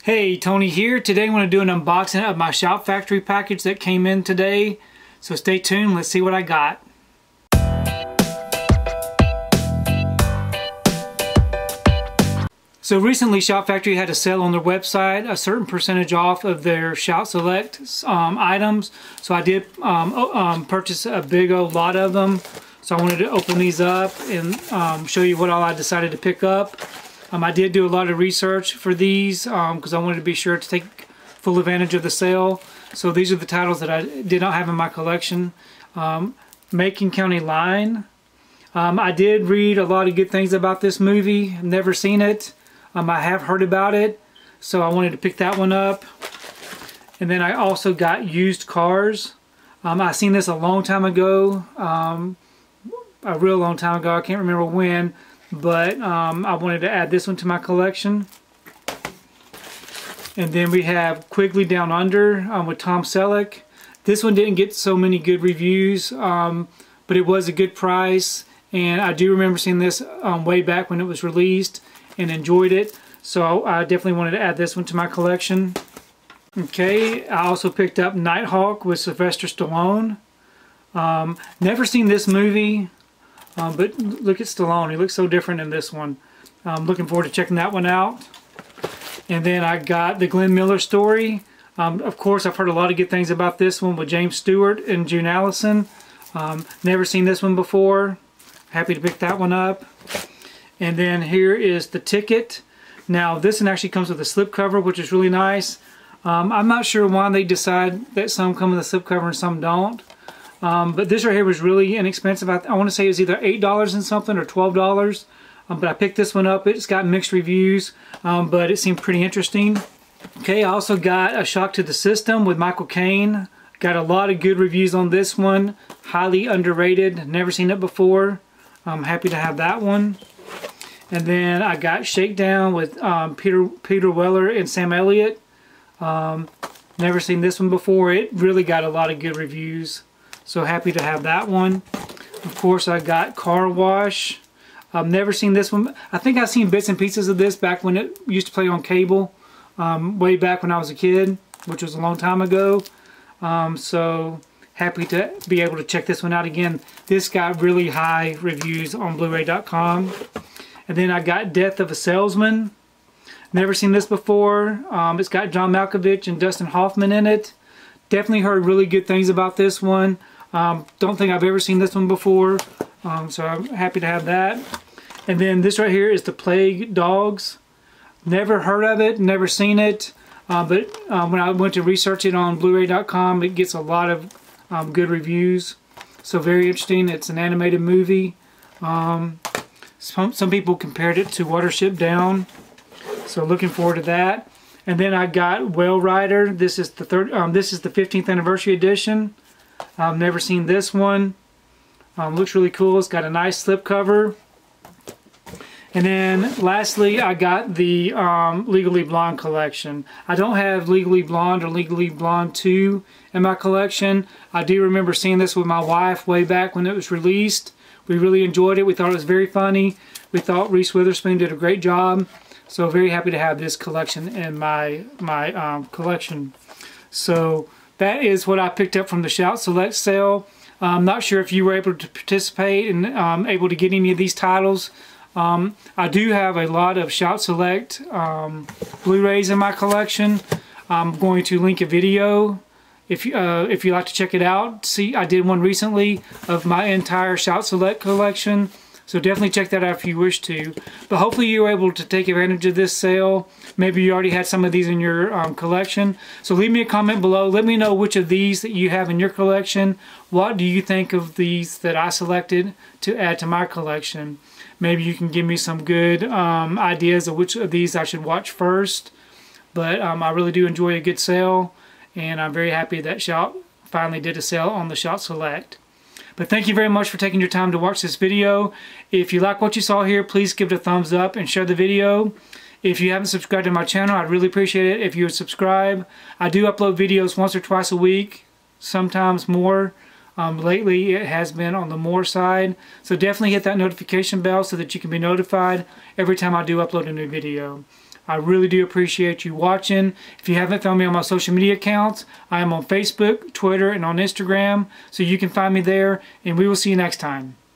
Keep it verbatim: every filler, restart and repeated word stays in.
Hey, Tony here. Today I'm going to do an unboxing of my Shout Factory package that came in today. So stay tuned, let's see what I got. So recently Shout Factory had a sale on their website, a certain percentage off of their Shout Select um, items. So I did um, um, purchase a big old lot of them. So I wanted to open these up and um, show you what all I decided to pick up. Um, I did do a lot of research for these because um, I wanted to be sure to take full advantage of the sale. So these are the titles that I did not have in my collection. Um, Macon County Line. Um, I did read a lot of good things about this movie. I've never seen it. Um, I have heard about it. So I wanted to pick that one up. And then I also got Used Cars. Um, I seen this a long time ago. Um, a real long time ago. I can't remember when. But um, I wanted to add this one to my collection. And then we have Quigley Down Under um, with Tom Selleck. This one didn't get so many good reviews, um, but it was a good price. And I do remember seeing this um, way back when it was released and enjoyed it. So I definitely wanted to add this one to my collection. Okay, I also picked up Nighthawk with Sylvester Stallone. Um, never seen this movie. Um, but look at Stallone, he looks so different in this one. I'm looking forward to checking that one out. And then I got the Glenn Miller Story. Um, of course, I've heard a lot of good things about this one with James Stewart and June Allison. Um, never seen this one before. Happy to pick that one up. And then here is The Ticket. Now this one actually comes with a slipcover, which is really nice. Um, I'm not sure why they decide that some come with a slipcover and some don't. Um, but this right here was really inexpensive. I, I want to say it was either eight dollars and something or twelve dollars. Um, but I picked this one up. It's got mixed reviews, um, but it seemed pretty interesting. Okay, I also got A Shock to the System with Michael Caine. Got a lot of good reviews on this one. Highly underrated. Never seen it before. I'm happy to have that one. And then I got Shakedown with um, Peter, Peter Weller and Sam Elliott. Um, never seen this one before. It really got a lot of good reviews. So happy to have that one. Of course, I got Car Wash. I've never seen this one. I think I've seen bits and pieces of this back when it used to play on cable. Um, way back when I was a kid, which was a long time ago. Um, so happy to be able to check this one out again. This got really high reviews on Blu ray dot com. And then I got Death of a Salesman. Never seen this before. Um, it's got John Malkovich and Dustin Hoffman in it. Definitely heard really good things about this one. Um, don't think I've ever seen this one before, um, so I'm happy to have that. And then this right here is The Plague Dogs. Never heard of it, never seen it, uh, but um, when I went to research it on Blu ray dot com, it gets a lot of um, good reviews. So very interesting. It's an animated movie. Um, some, some people compared it to Watership Down, so looking forward to that. And then I got Whale Rider. This is the third. Um, this is the fifteenth anniversary edition. I've never seen this one. Um, looks really cool. It's got a nice slipcover. And then lastly, I got the um, Legally Blonde collection. I don't have Legally Blonde or Legally Blonde two in my collection. I do remember seeing this with my wife way back when it was released. We really enjoyed it. We thought it was very funny. We thought Reese Witherspoon did a great job. So very happy to have this collection in my my um, collection. So that is what I picked up from the Shout Select sale. I'm not sure if you were able to participate and um, able to get any of these titles. Um, I do have a lot of Shout Select um, Blu-rays in my collection. I'm going to link a video if you uh, if you like to check it out. See, I did one recently of my entire Shout Select collection. So definitely check that out if you wish to. But hopefully you were able to take advantage of this sale. Maybe you already had some of these in your um, collection. So leave me a comment below. Let me know which of these that you have in your collection. What do you think of these that I selected to add to my collection? Maybe you can give me some good um, ideas of which of these I should watch first. But um, I really do enjoy a good sale. And I'm very happy that Shout finally did a sale on the Shout Select. But thank you very much for taking your time to watch this video. If you like what you saw here, please give it a thumbs up and share the video. If you haven't subscribed to my channel, I'd really appreciate it if you would subscribe. I do upload videos once or twice a week, sometimes more. Um, lately it has been on the more side. So definitely hit that notification bell so that you can be notified every time I do upload a new video. I really do appreciate you watching. If you haven't found me on my social media accounts, I am on Facebook, Twitter, and on Instagram, so you can find me there, and we will see you next time.